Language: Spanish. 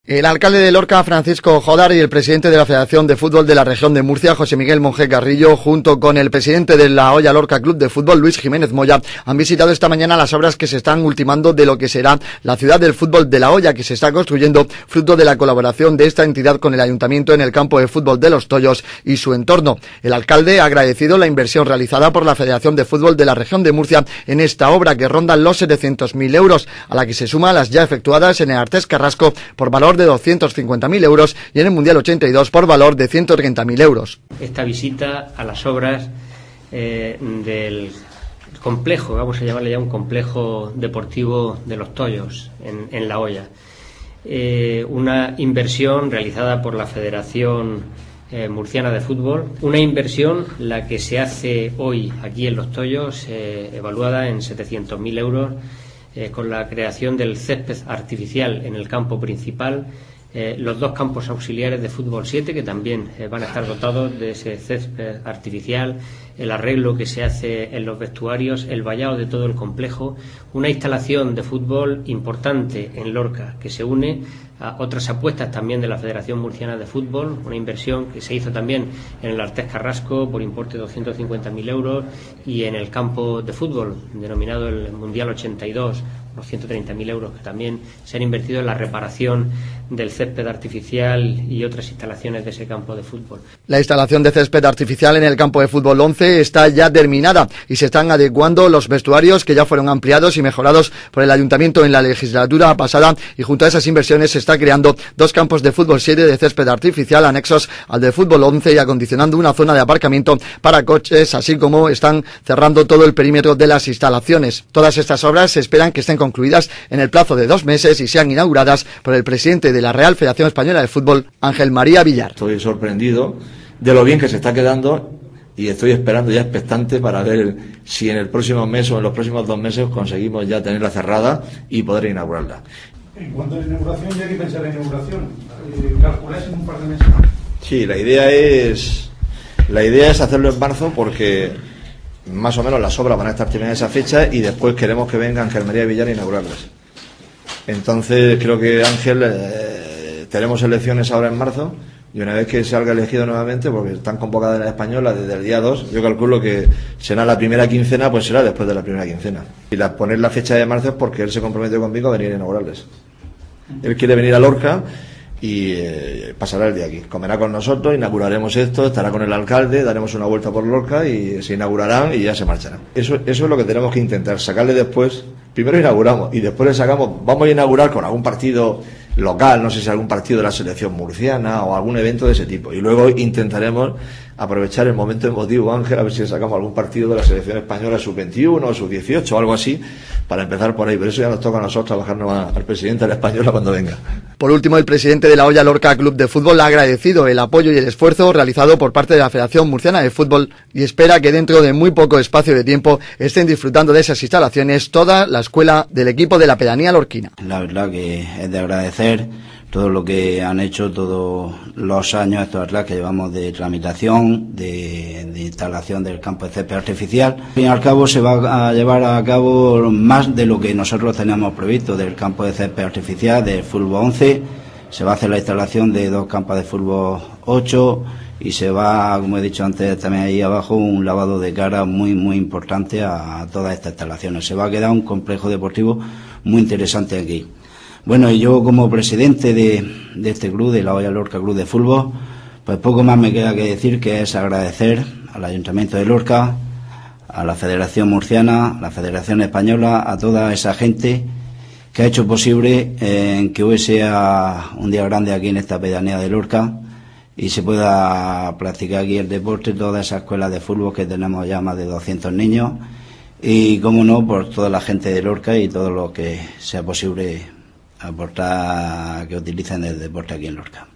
El alcalde de Lorca, Francisco Jodar, y el presidente de la Federación de Fútbol de la región de Murcia, José Miguel Monje Carrillo, junto con el presidente de la Hoya Lorca Club de Fútbol, Luis Jiménez Moya, han visitado esta mañana las obras que se están ultimando de lo que será la ciudad del fútbol de La Hoya, que se está construyendo fruto de la colaboración de esta entidad con el ayuntamiento en el campo de fútbol de Los Toyos y su entorno. El alcalde ha agradecido la inversión realizada por la Federación de Fútbol de la región de Murcia en esta obra, que ronda los 700.000 euros, a la que se suma las ya efectuadas en el Artés Carrasco por valor de 250.000 euros y en el Mundial 82 por valor de 130.000 euros. Esta visita a las obras del complejo, vamos a llamarle ya un complejo deportivo de Los Toyos, en La Hoya. Una inversión realizada por la Federación Murciana de Fútbol, una inversión la que se hace hoy aquí en Los Toyos, evaluada en 700.000 euros, con la creación del césped artificial en el campo principal, los dos campos auxiliares de fútbol 7 que también van a estar dotados de ese césped artificial, el arreglo que se hace en los vestuarios, el vallado de todo el complejo, una instalación de fútbol importante en Lorca que se une a otras apuestas también de la Federación Murciana de Fútbol, una inversión que se hizo también en el Artés Carrasco por importe de 250.000 euros y en el campo de fútbol denominado el Mundial 82, los 130.000 euros que también se han invertido en la reparación del césped artificial y otras instalaciones de ese campo de fútbol. La instalación de césped artificial en el campo de fútbol 11 está ya terminada y se están adecuando los vestuarios, que ya fueron ampliados y mejorados por el ayuntamiento en la legislatura pasada, y junto a esas inversiones se está creando dos campos de fútbol 7 de césped artificial anexos al de fútbol 11 y acondicionando una zona de aparcamiento para coches, así como están cerrando todo el perímetro de las instalaciones. Todas estas obras se esperan que estén concluidas en el plazo de 2 meses y sean inauguradas por el presidente de la Real Federación Española de Fútbol, Ángel María Villar. Estoy sorprendido de lo bien que se está quedando y estoy esperando ya expectante para ver si en el próximo mes o en los próximos 2 meses conseguimos ya tenerla cerrada y poder inaugurarla. En cuanto a la inauguración, ya hay que pensar en la inauguración. ¿Calculáis en un par de meses? Sí, la idea es hacerlo en marzo, porque más o menos las obras van a estar terminadas esa fecha y después queremos que venga Ángel María Villar a inaugurarlas. Entonces creo que Ángel, tenemos elecciones ahora en marzo, y una vez que salga elegido nuevamente, porque están convocadas en la española desde el día 2, yo calculo que será la primera quincena, pues será después de la primera quincena. Y poner la fecha de marzo es porque él se comprometió conmigo a venir a inaugurarles. Él quiere venir a Lorca y pasará el día aquí. Comerá con nosotros, inauguraremos esto, estará con el alcalde, daremos una vuelta por Lorca y se inaugurarán y ya se marcharán. Eso es lo que tenemos que intentar, sacarle después. Primero inauguramos y después le sacamos, vamos a inaugurar con algún partido local, no sé si algún partido de la selección murciana o algún evento de ese tipo. Y luego intentaremos aprovechar el momento emotivo, Ángel, a ver si le sacamos algún partido de la selección española sub-21 o sub-18 o algo así, para empezar por ahí. Pero eso ya nos toca a nosotros trabajarnos al presidente de la española cuando venga. Por último, el presidente de la Hoya Lorca Club de Fútbol ha agradecido el apoyo y el esfuerzo realizado por parte de la Federación Murciana de Fútbol y espera que dentro de muy poco espacio de tiempo estén disfrutando de esas instalaciones toda la escuela del equipo de la pedanía lorquina. La verdad que es de agradecer todo lo que han hecho todos los años estos atrás que llevamos de tramitación, de instalación del campo de césped artificial. Al fin y al cabo se va a llevar a cabo más de lo que nosotros teníamos previsto del campo de césped artificial del fútbol 11. Se va a hacer la instalación de 2 campos de fútbol 8 y se va, como he dicho antes, también ahí abajo un lavado de cara muy importante a todas estas instalaciones. Se va a quedar un complejo deportivo muy interesante aquí. Bueno, y yo como presidente de este club, de la Hoya Lorca Club de Fútbol, pues poco más me queda que decir, que es agradecer al Ayuntamiento de Lorca, a la Federación Murciana, a la Federación Española, a toda esa gente que ha hecho posible que hoy sea un día grande aquí en esta pedanía de Lorca y se pueda practicar aquí el deporte, todas esas escuelas de fútbol que tenemos ya más de 200 niños y, como no, por toda la gente de Lorca y todo lo que sea posible aportar, que utilicen el deporte aquí en Lorca.